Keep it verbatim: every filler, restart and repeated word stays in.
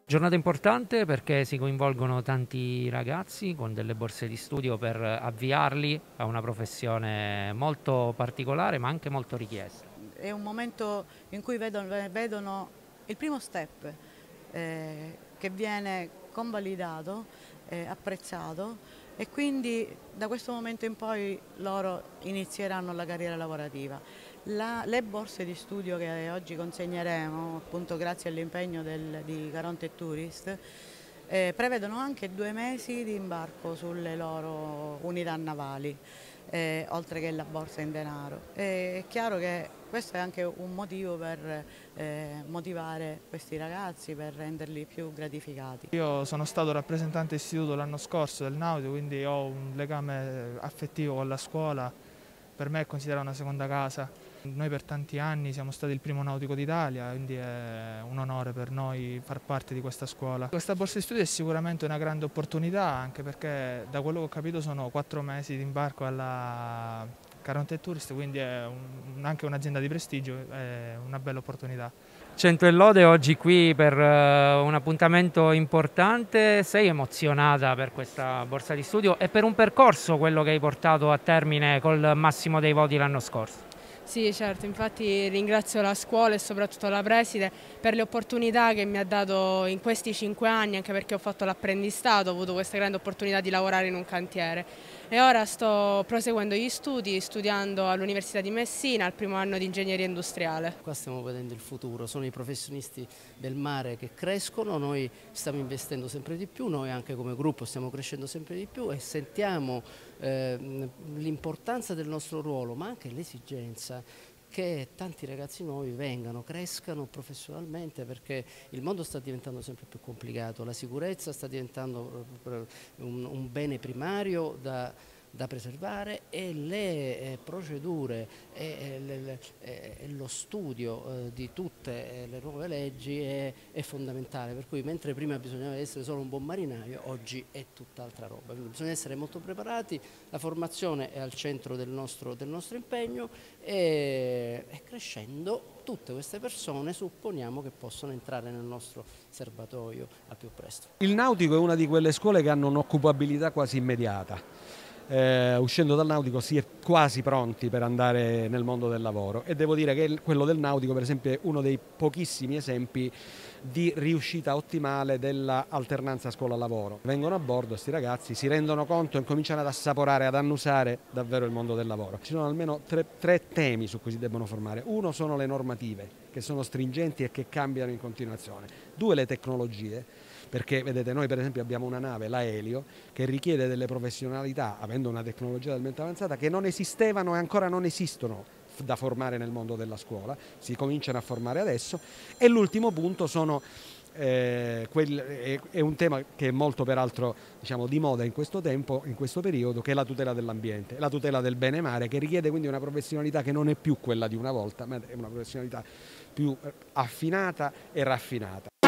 Giornata importante perché si coinvolgono tanti ragazzi con delle borse di studio per avviarli a una professione molto particolare ma anche molto richiesta. È un momento in cui vedono, vedono il primo step eh, che viene convalidato, eh, apprezzato e quindi da questo momento in poi loro inizieranno la carriera lavorativa. La, le borse di studio che oggi consegneremo, appunto grazie all'impegno del, di Caronte Tourist, eh, prevedono anche due mesi di imbarco sulle loro unità navali, eh, oltre che la borsa in denaro. E è chiaro che questo è anche un motivo per eh, motivare questi ragazzi, per renderli più gratificati. Io sono stato rappresentante istituto l'anno scorso del Nautico, quindi ho un legame affettivo con la scuola, per me è considerata una seconda casa. Noi per tanti anni siamo stati il primo nautico d'Italia, quindi è un onore per noi far parte di questa scuola. Questa borsa di studio è sicuramente una grande opportunità, anche perché da quello che ho capito sono quattro mesi di imbarco alla Caronte Tourist, quindi è un, anche un'azienda di prestigio, è una bella opportunità. Cento e lode oggi qui per uh, un appuntamento importante. Sei emozionata per questa borsa di studio e per un percorso, quello che hai portato a termine col massimo dei voti l'anno scorso? Sì, certo, infatti ringrazio la scuola e soprattutto la preside per le opportunità che mi ha dato in questi cinque anni, anche perché ho fatto l'apprendistato, ho avuto questa grande opportunità di lavorare in un cantiere e ora sto proseguendo gli studi, studiando all'Università di Messina al primo anno di ingegneria industriale. Qua stiamo vedendo il futuro, sono i professionisti del mare che crescono, noi stiamo investendo sempre di più, noi anche come gruppo stiamo crescendo sempre di più e sentiamo eh, l'importanza del nostro ruolo, ma anche l'esigenza che tanti ragazzi nuovi vengano, crescano professionalmente, perché il mondo sta diventando sempre più complicato, la sicurezza sta diventando un, un bene primario da, da preservare e le eh, procedure e, e, le, e lo studio eh, di tutte le nuove leggi è, è fondamentale, per cui mentre prima bisognava essere solo un buon marinaio, oggi è tutt'altra roba, quindi bisogna essere molto preparati, la formazione è al centro del nostro, del nostro impegno e, e crescendo tutte queste persone supponiamo che possono entrare nel nostro serbatoio al più presto. Il nautico è una di quelle scuole che hanno un'occupabilità quasi immediata. Eh, uscendo dal nautico si è quasi pronti per andare nel mondo del lavoro e devo dire che quello del nautico per esempio è uno dei pochissimi esempi di riuscita ottimale dell'alternanza scuola-lavoro. Vengono a bordo questi ragazzi, si rendono conto e cominciano ad assaporare, ad annusare davvero il mondo del lavoro. Ci sono almeno tre, tre temi su cui si debbono formare. Uno sono le normative, che sono stringenti e che cambiano in continuazione. Due, le tecnologie, perché vedete noi per esempio abbiamo una nave, la Elio, che richiede delle professionalità, avendo una tecnologia talmente avanzata, che non esistevano e ancora non esistono da formare nel mondo della scuola, si cominciano a formare adesso. E l'ultimo punto sono, eh, quel, è, è un tema che è molto peraltro diciamo, di moda in questo tempo, in questo periodo, che è la tutela dell'ambiente, la tutela del bene mare, che richiede quindi una professionalità che non è più quella di una volta, ma è una professionalità più affinata e raffinata.